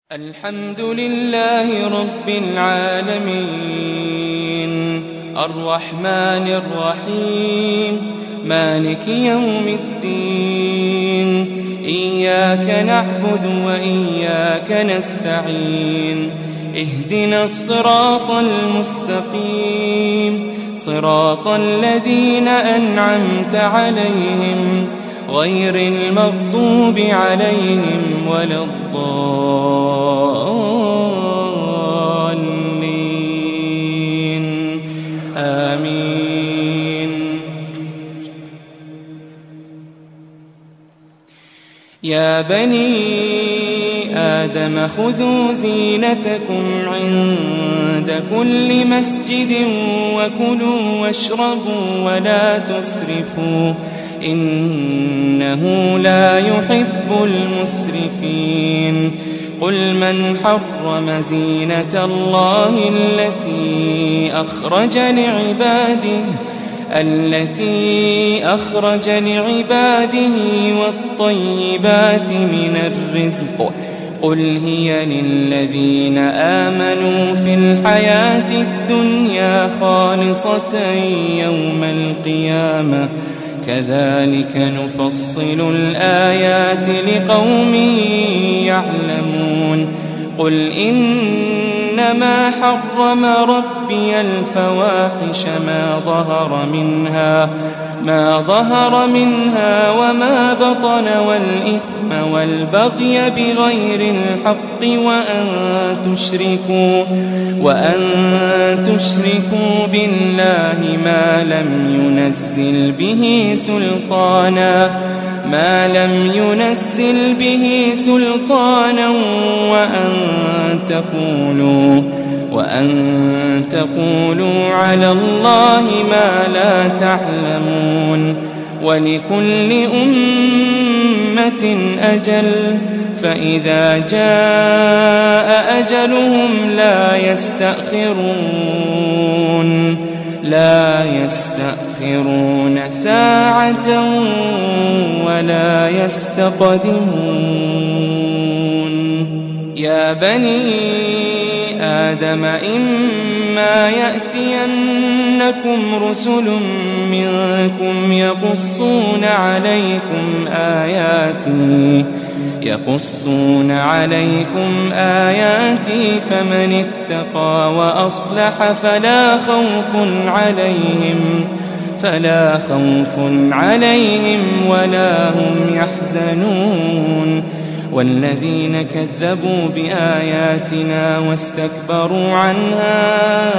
الحمد لله رب العالمين الرحمن الرحيم مالك يوم الدين إياك نعبد وإياك نستعين اهدنا الصراط المستقيم صراط الذين أنعمت عليهم غير المغضوب عليهم ولا الضالين آمين. يا بني آدم خذوا زينتكم عند كل مسجد وكلوا واشربوا ولا تسرفوا إنه لا يحب المسرفين. قل من حرم زينة الله التي أخرج لعباده والطيبات من الرزق قل هي للذين آمنوا في الحياة الدنيا خالصة يوم القيامة كذلك نفصل الآيات لقوم يعلمون. قل إنما حرم ربي الفواحش ما ظهر منها وما بطن والإثم والبغي بغير الحق وأن تشركوا بالله ما لم ينزل به سلطانا وأن تقولوا على الله ما لا تعلمون. ولكل أمة أجل فإذا جاء أجلهم لا يستأخرون ساعة ولا يستقدمون. يا بني آدم إما يأتينكم رسل منكم يقصون عليكم آياتي فمن اتقى وأصلح فلا خوف عليهم ولا هم يحزنون. والذين كذبوا بآياتنا واستكبروا عنها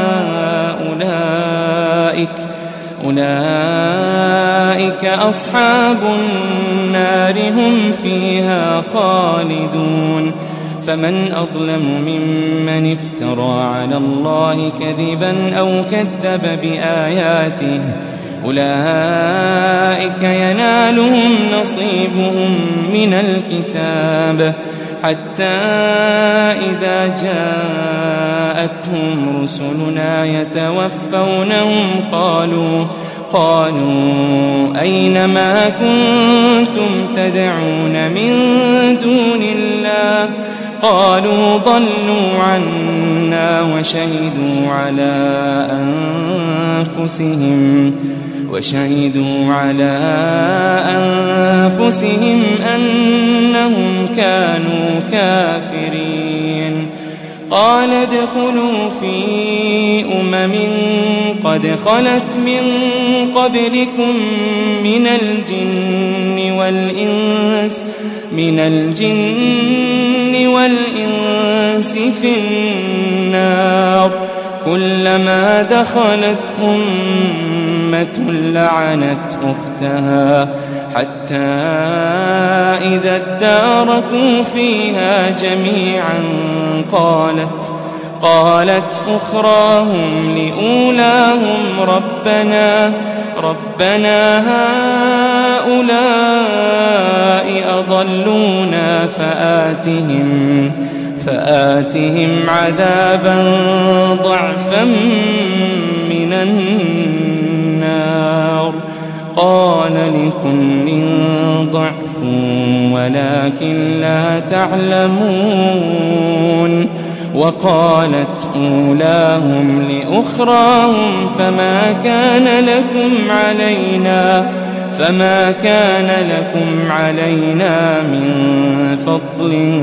أولئك أصحاب النار هم فيها خالدون. فمن أظلم ممن افترى على الله كذبا أو كذب بآياته أولئك ينالهم نصيبهم من الكتاب حتى إذا جاءتهم رسلنا يتوفونهم قالوا أين ما كنتم تدعون من دون الله قالوا ضلوا عنا وشهدوا على أنفسهم أنهم كانوا كافرين. قال ادخلوا في قد خلت من قبلكم من الجن والإنس في النار كلما دخلت أمة لعنت أختها حتى إذا اداركوا فيها جميعا قالت أخراهم لأولاهم ربنا هؤلاء أضلونا فآتهم عذابا ضعفا من النار. قال لكل ضعف ولكن لا تعلمون. وقالت أولاهم لأخراهم فما كان لكم علينا من فضل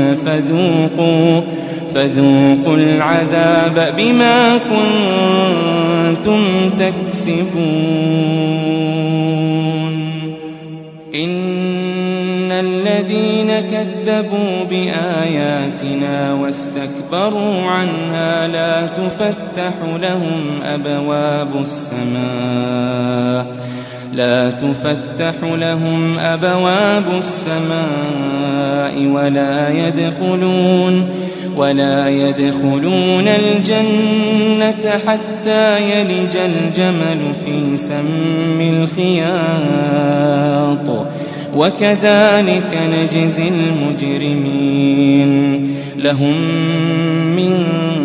فذوقوا العذاب بما كنتم تكسبون. إن الذين كذبوا بآياتنا واستكبروا عنها لا تفتح لهم أبواب السماء ولا يدخلون الجنة حتى يلج الجمل في سم الخياط وكذلك نجزي المجرمين. لهم من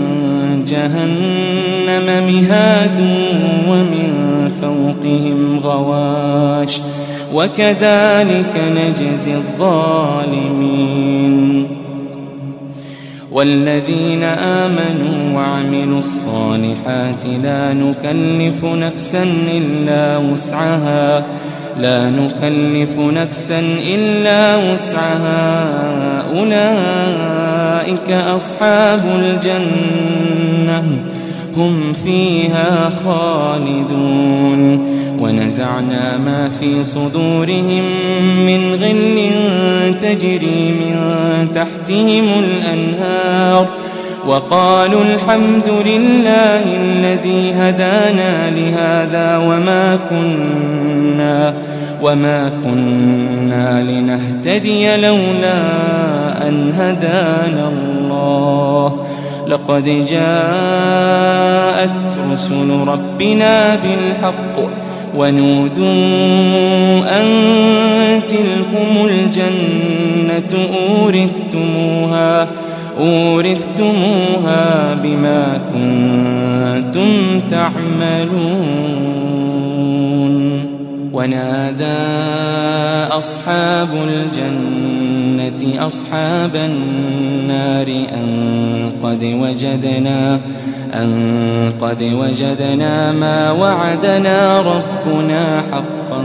جهنم مهاد ومن فوقهم غواش وكذلك نجزي الظالمين. والذين آمنوا وعملوا الصالحات لا نكلف نفسا إلا وسعها أولئك أصحاب الجنة هم فيها خالدون. ونزعنا ما في صدورهم من غل تجري من تحتهم الأنهار وقالوا الحمد لله الذي هدانا لهذا وما كنا لنهتدي لولا أن هدانا الله لقد جاءت رسل ربنا بالحق ونودوا أن تلكم الجنة أورثتموها بما كنتم تعملون. ونادى أصحاب الجنة أصحاب النار أن قد وجدنا ما وعدنا ربنا حقا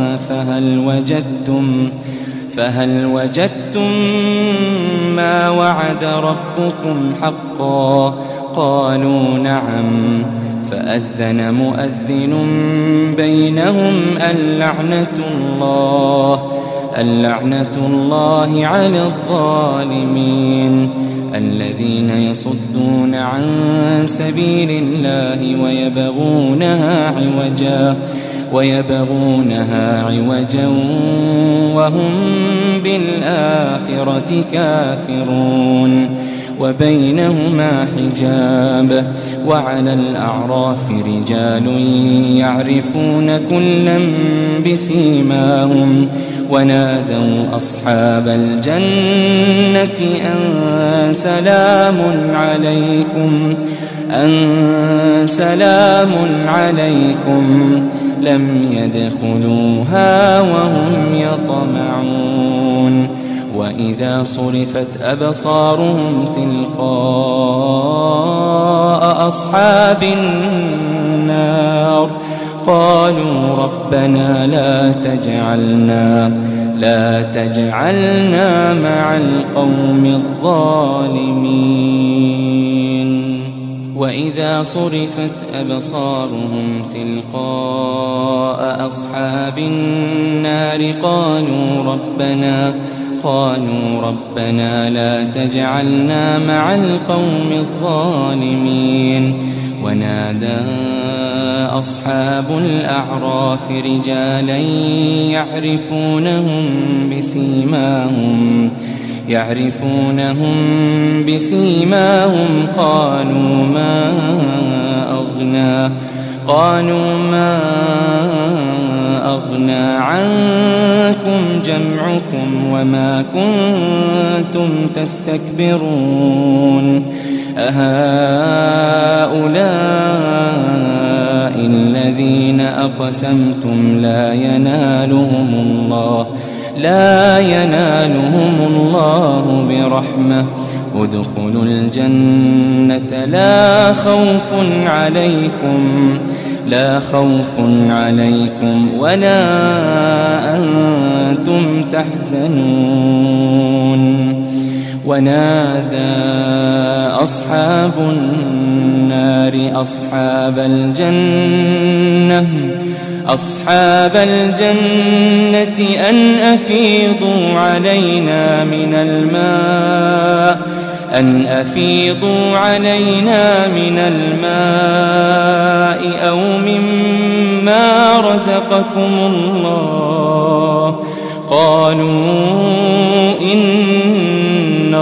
فهل وجدتم ما وعد ربكم حقا؟ قالوا نعم. فأذن مؤذن بينهم اللعنة الله على الظالمين الذين يصدون عن سبيل الله ويبغونها عوجا وهم بالآخرة كافرون. وبينهما حجاب. وعلى الأعراف رجال يعرفون كلا بسيماهم ونادوا أصحاب الجنة أن سلام عليكم لم يدخلوها وهم يطمعون. وإذا صرفت أبصارهم تلقاء أصحاب النار قالوا ربنا لا تجعلنا مع القوم الظالمين. وإذا صرفت أبصارهم تلقاء أصحاب النار قالوا ربنا لا تجعلنا مع القوم الظالمين. ونادى أصحاب الأعراف رجالا يعرفونهم بسيماهم قالوا ما أغنى عنكم جمعكم وما كنتم تستكبرون أهؤلاء الذين أقسمتم لا ينالهم الله برحمة ادخلوا الجنة لا خوف عليكم ولا أنتم تحزنون. ونادى أصحاب النار أصحاب الجنة أن أفيضوا علينا من الماء أو مما رزقكم الله. قالوا إن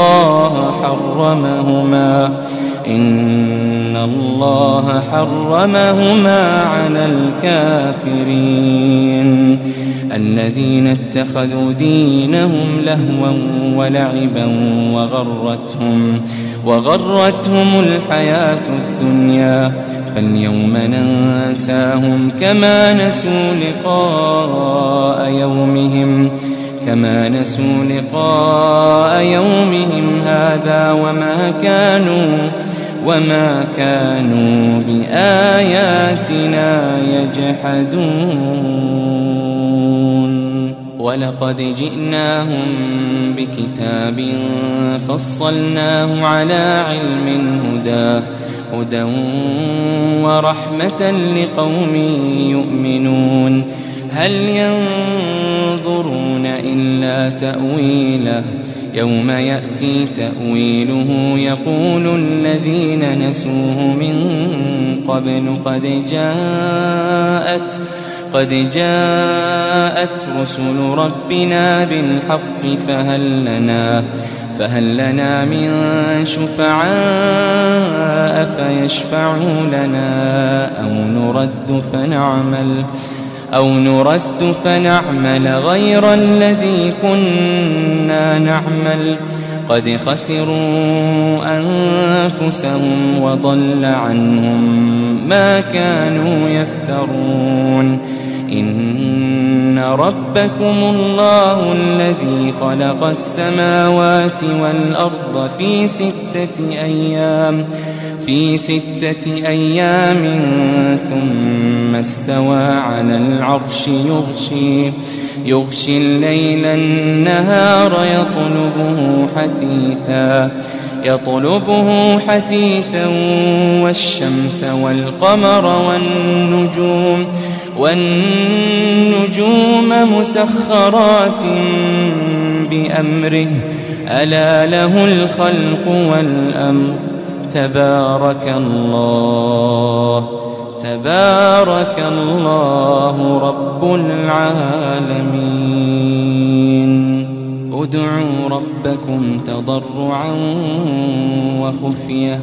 الله حرمهما على الكافرين. الذين اتخذوا دينهم لهوا ولعبا وغرتهم الحياة الدنيا فاليوم ننساهم كما نسوا لقاء يومهم هذا وما كانوا بآياتنا يجحدون. ولقد جئناهم بكتاب فصلناه على علم هدى ورحمة لقوم يؤمنون. هل ينظرون إلا تأويله يوم يأتي تأويله يقول الذين نسوه من قبل قد جاءت رسل ربنا بالحق فهل لنا من شفعاء فيشفعوا لنا أو نرد فنعمل غير الذي كنا نعمل. قد خسروا أنفسهم وضل عنهم ما كانوا يفترون. إن ربكم الله الذي خلق السماوات والأرض في 6 أيام ثم استوى على العرش يغشي الليل النهار يطلبه حثيثا والشمس والقمر والنجوم مسخرات بأمره ألا له الخلق والأمر. تبارك الله رب العالمين. ادعوا ربكم تضرعا وخفية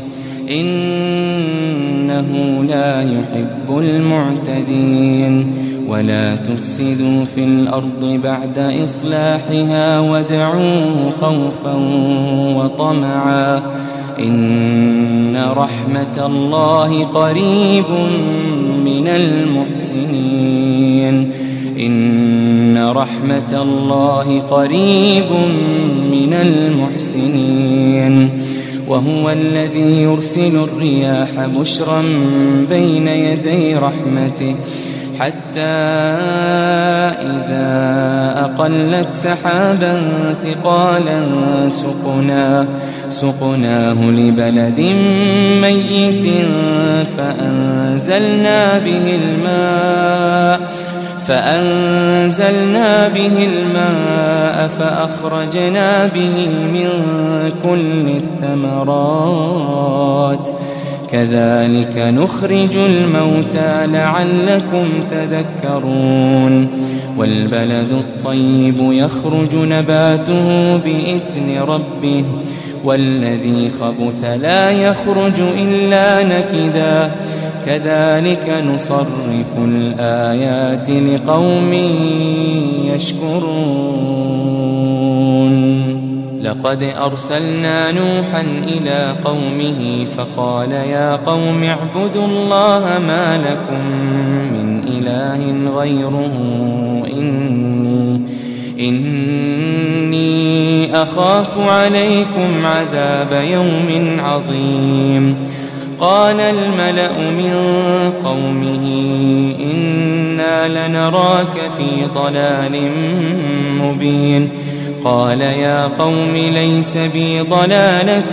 إنه لا يحب المعتدين. ولا تفسدوا في الأرض بعد إصلاحها وادعوه خوفا وطمعا إن رحمة الله قريب من المحسنين. وهو الذي يرسل الرياح بشرا بين يدي رحمته حتى إذا أقلت سحابا ثقالا سقناه لبلد ميت فأنزلنا به الماء فأخرجنا به من كل الثمرات كذلك نخرج الموتى لعلكم تذكرون. والبلد الطيب يخرج نباته بإذن ربه والذي خبث لا يخرج إلا نكدا كذلك نصرف الآيات لقوم يشكرون. لقد أرسلنا نوحا إلى قومه فقال يا قوم اعبدوا الله ما لكم من إله غيره إني إني أخاف عليكم عذاب يوم عظيم قال الملأ من قومه إنا لنراك في ضلال مبين قال يا قوم ليس بي ضلالة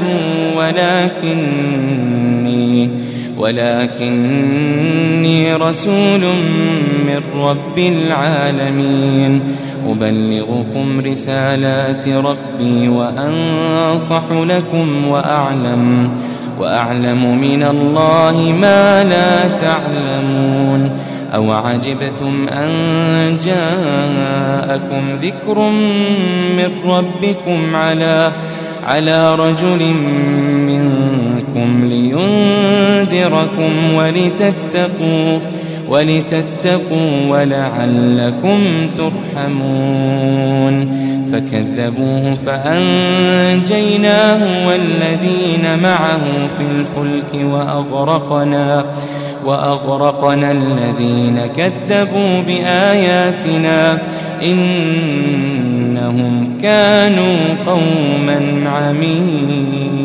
ولكني رسول من رب العالمين أبلغكم رسالات ربي وأنصح لكم وأعلم من الله ما لا تعلمون أو عجبتم أن جاءكم ذكر من ربكم على رجل منكم لينذركم ولتتقوا ولعلكم ترحمون فكذبوه فأنجيناه والذين معه في الفلك وأغرقنا الذين كذبوا بآياتنا إنهم كانوا قوما عمين.